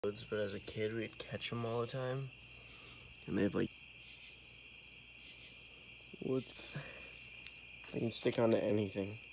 But as a kid, we'd catch them all the time. And they have like woods. They can stick onto anything.